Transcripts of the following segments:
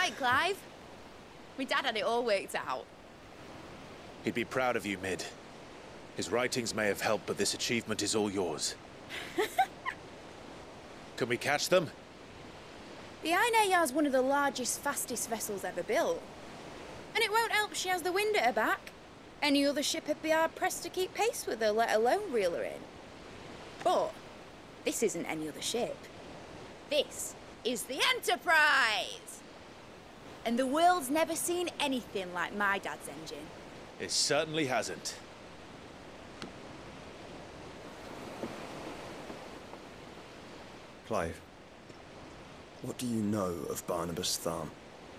right, Clive. My dad had it all worked out. He'd be proud of you, Mid. His writings may have helped, but this achievement is all yours. Can we catch them? The Aina is one of the largest, fastest vessels ever built. And it won't help she has the wind at her back. Any other ship would be hard-pressed to keep pace with her, let alone reel her in. But this isn't any other ship. This is the Enterprise! And the world's never seen anything like my dad's engine. It certainly hasn't. Clive, what do you know of Barnabas Tharm?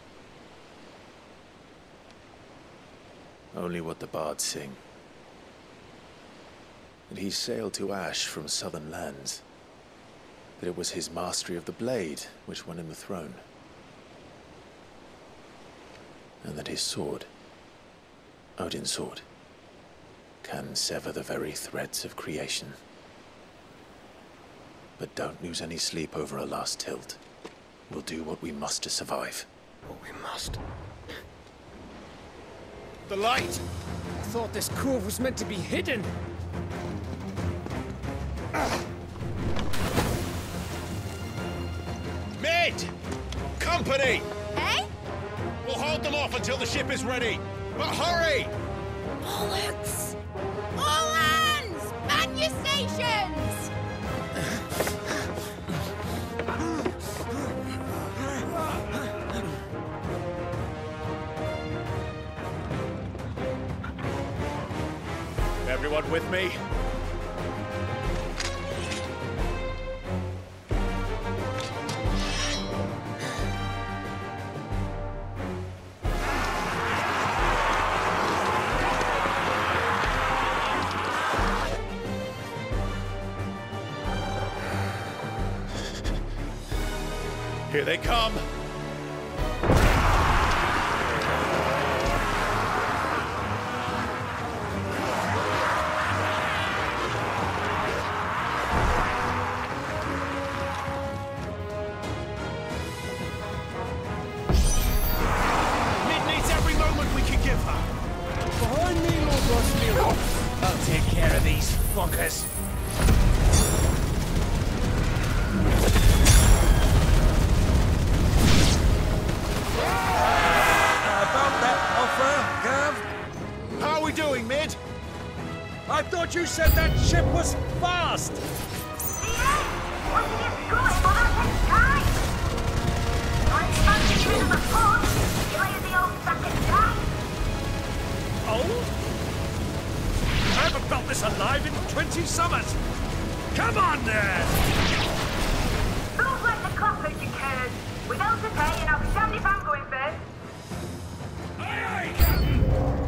Only what the bards sing. That he sailed to Ash from southern lands. That it was his mastery of the blade which won him the throne. And that his sword, Odin's sword, can sever the very threads of creation. But don't lose any sleep over a last tilt. We'll do what we must to survive. What we must. The light! I thought this cove was meant to be hidden. Mid! Company! Eh? We'll hold them off until the ship is ready. But hurry! Bollocks! All hands! Man your stations! Everyone with me? Here they come! Mid needs every moment we can give her. Behind me, Lord Rosfield. I'll take care of these fuckers. About that offer, Gav? How are we doing, Mid? I thought you said that ship was fast! Old? I haven't felt this alive in 20 summers! Come on, there! Don't let the clappers occur. Without a pay, and I'll be damned if I'm going first. Aye, aye, Captain!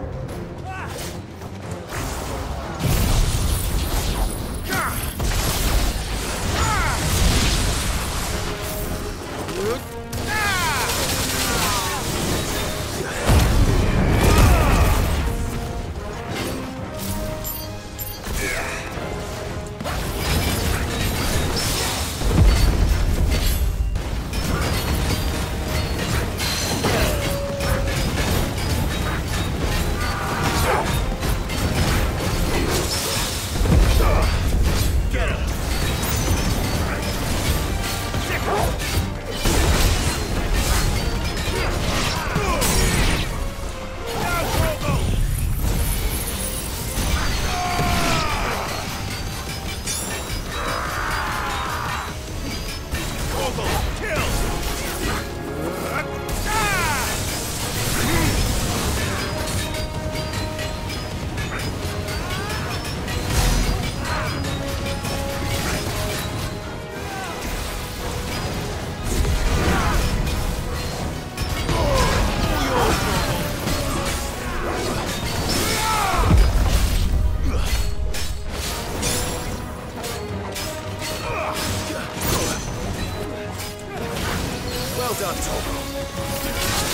Well done, Torgal.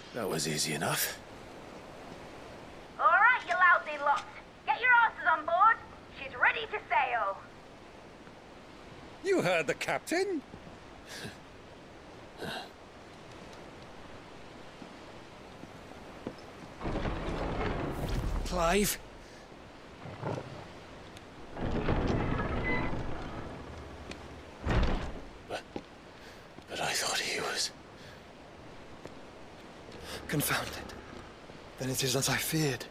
That was easy enough. All right, you lousy lot. Get your asses on board. She's ready to sail. You heard the captain. Clive? But I thought he was... Confounded. Then it is as I feared.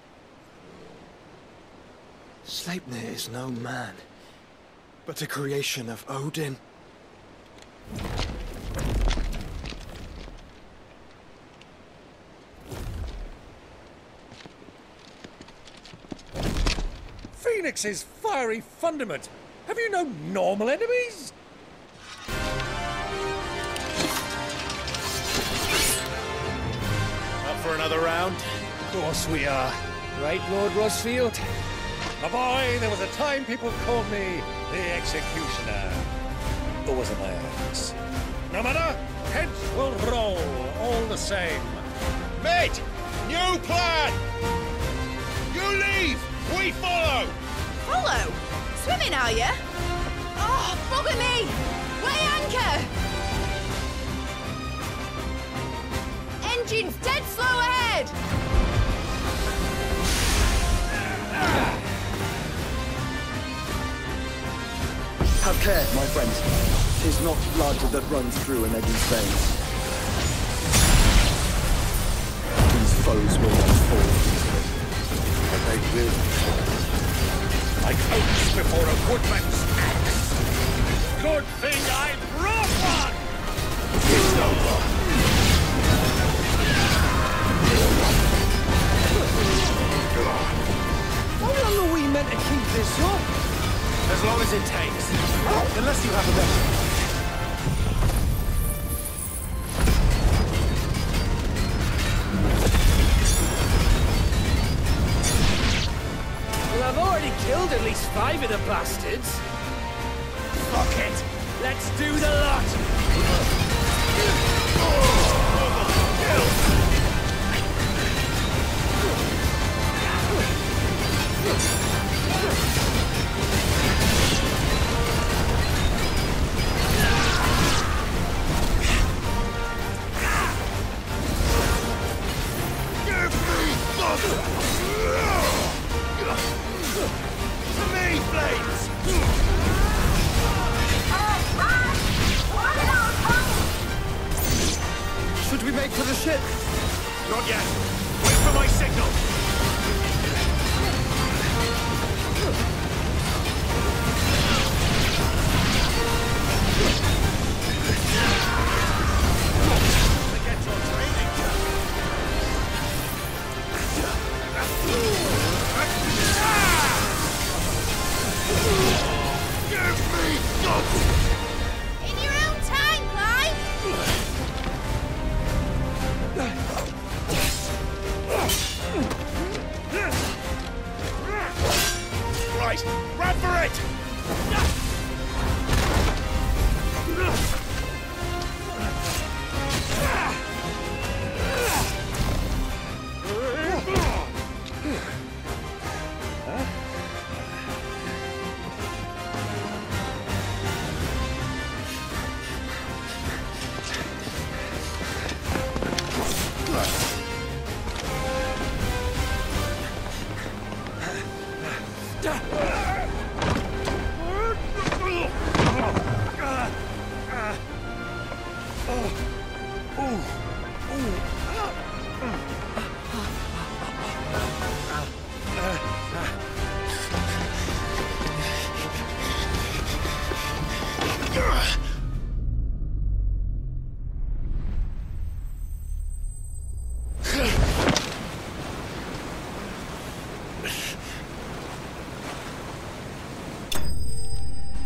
Sleipnir is no man, but a creation of Odin. Phoenix's fiery fundament. Have you no normal enemies? Up for another round? Of course we are. Right, Lord Rosfield? My boy, there was a time people called me the Executioner. Or was it my axe? No matter, heads will roll all the same. Mate! New plan! You leave! We follow! Follow? Swimming, are you? Oh, bugger me! Weigh anchor! Engine's dead slow ahead! Have care, my friend. 'Tis not blood that runs through an Eddie's veins. These foes will not fall. But they will fall. Like oaks before a woodman's axe. Good thing I brought one! It's over. How long are we meant to keep this up? As long as it takes. Unless you have a better. Well, I've already killed at least 5 of the bastards. Fuck it! Let's do the lot! Should we make for the ship? Not yet. Wait for my signal. Forget your training. Give me guts! In your own time, Clive! Right, run for it!